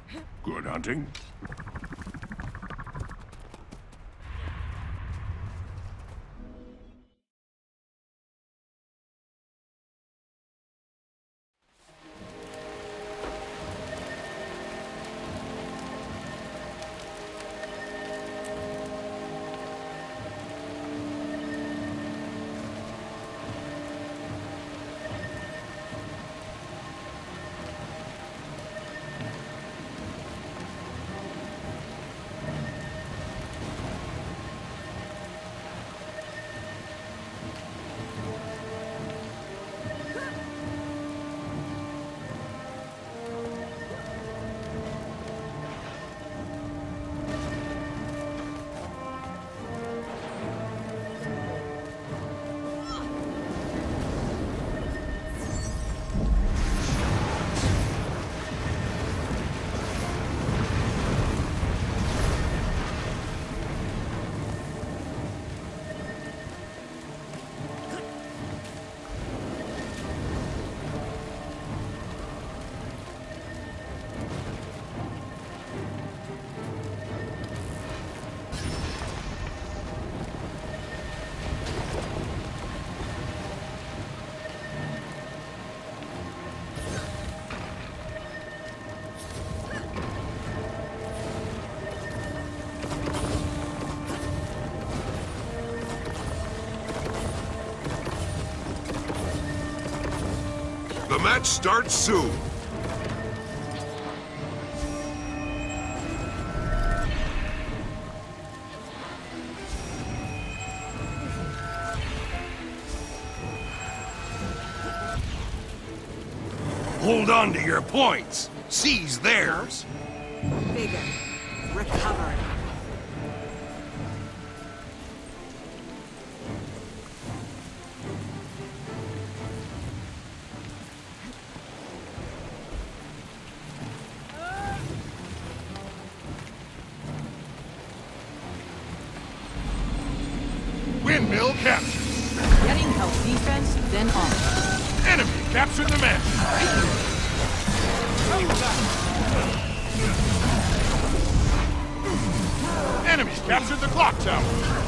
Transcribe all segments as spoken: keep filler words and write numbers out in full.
Good hunting. The match starts soon. Hold on to your points. Seize theirs. Bigger. Recover. Windmill captured. Getting help defense, then on. Enemy captured the match. Enemy captured the clock tower.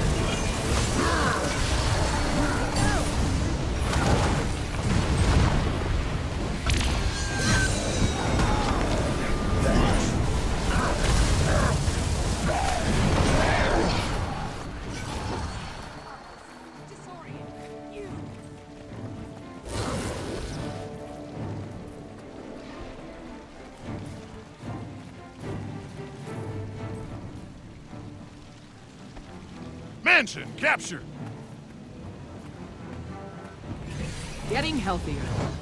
Mansion captured. Getting healthier.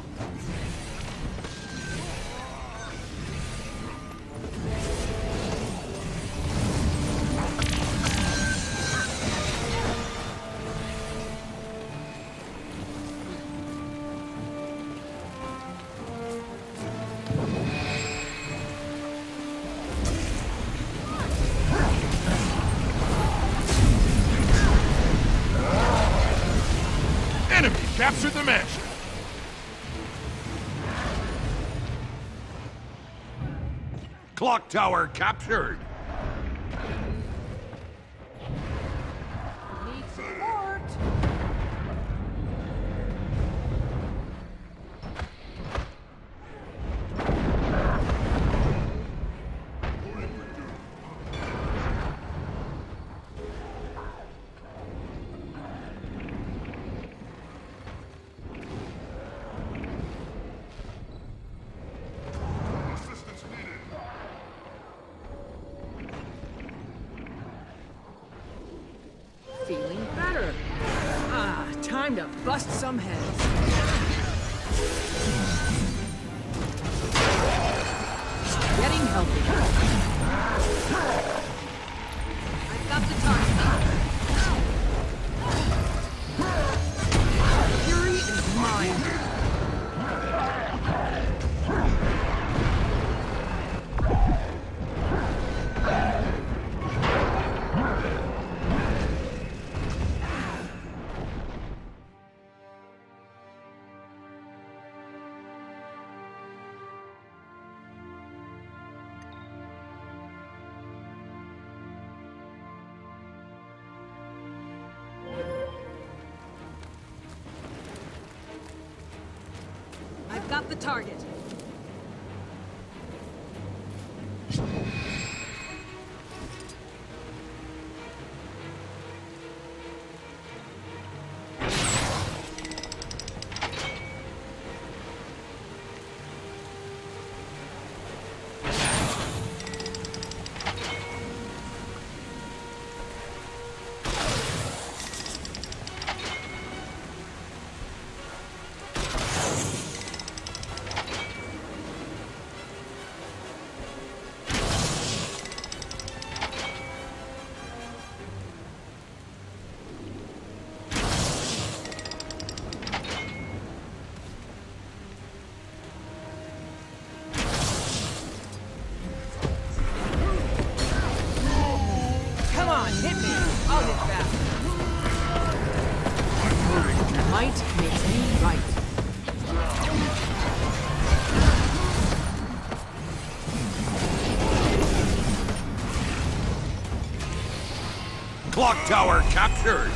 Enemy captured the mansion. Clock tower captured. Need support. Feeling better. Ah, time to bust some heads. Getting healthy. I've got the time. Fury is mine. got the target. Come on, hit me. I'll hit back. Might makes me right. Clock tower captured.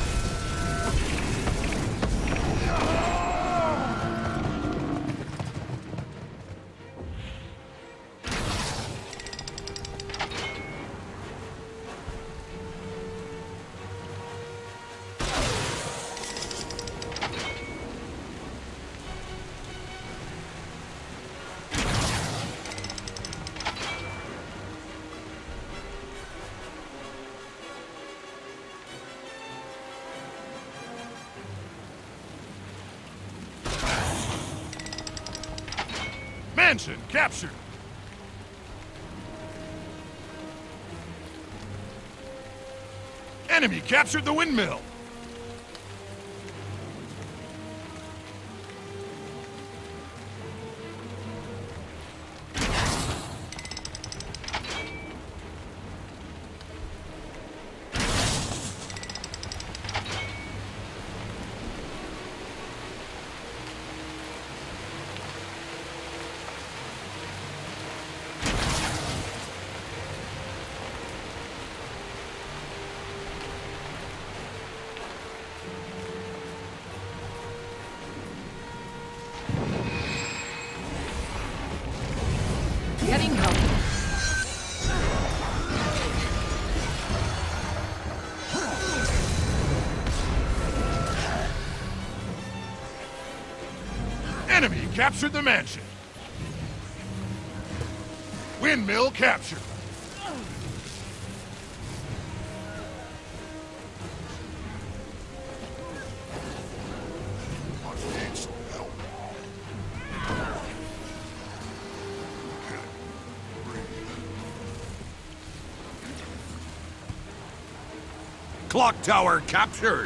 Mansion captured. Enemy captured the windmill. Getting help. Enemy captured the mansion. Windmill captured. Clock tower captured.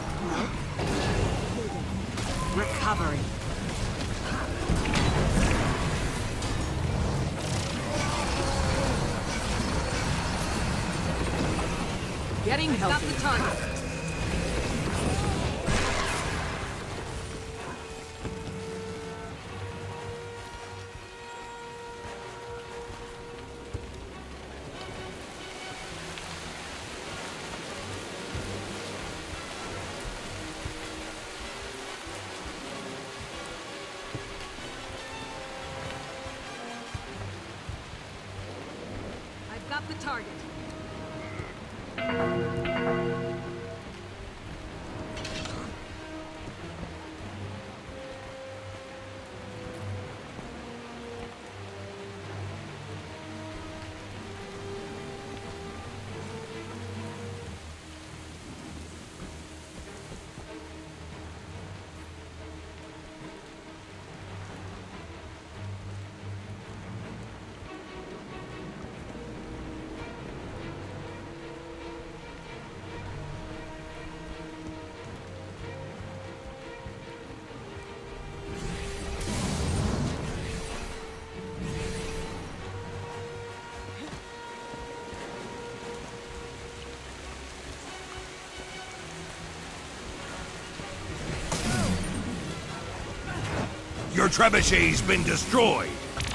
Recovering. Getting Got healthy. the target. I've got the target. Your trebuchet's been destroyed.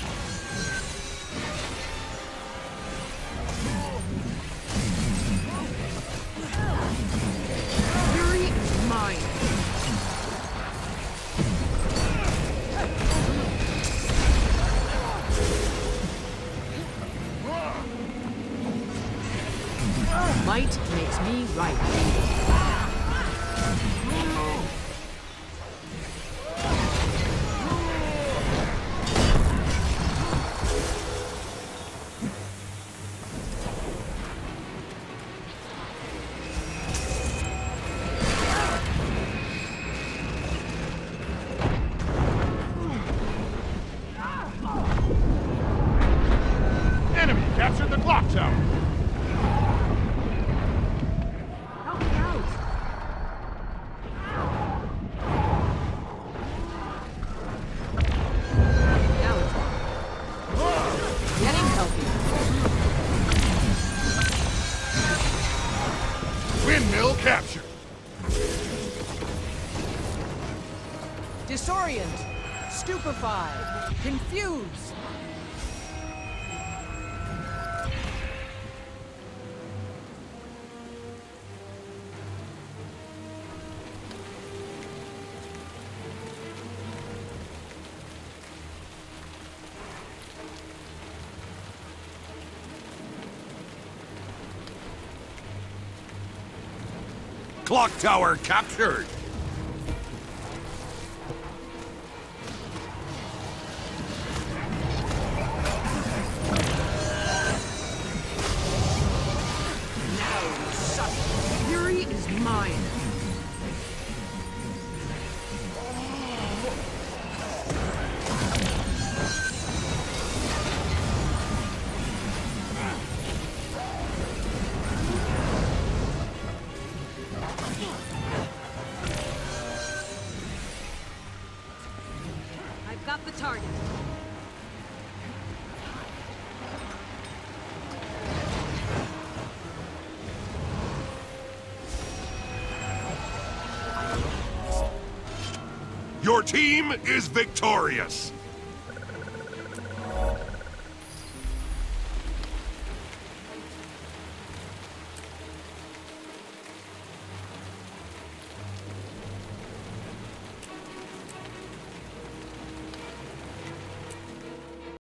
Fury is mine. Might makes me right. Enemy captured the clock tower. Help me out. Now it's getting healthy. Windmill captured. Disorient, stupefied, confused. Clock tower captured. Fury is mine. I've got the target. Your team is victorious.